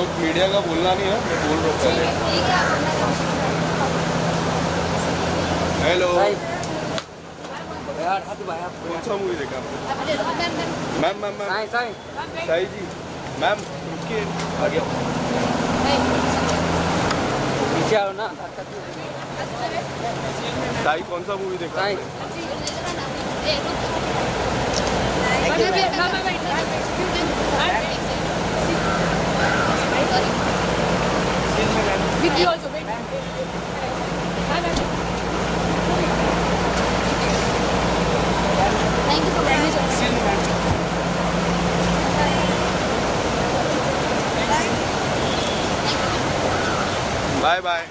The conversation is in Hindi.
लोग मीडिया का बोलना नहीं है, मैं बोल रहा हूँ पहले। हेलो कौन सा मूवी देखा आपने? Ma'am ma'am ma'am Sai ji ma'am रुकिए आगे पीछे आओ ना। साई कौन सा मूवी देखा आपने? With you also, wait. Thank you so much. Bye bye.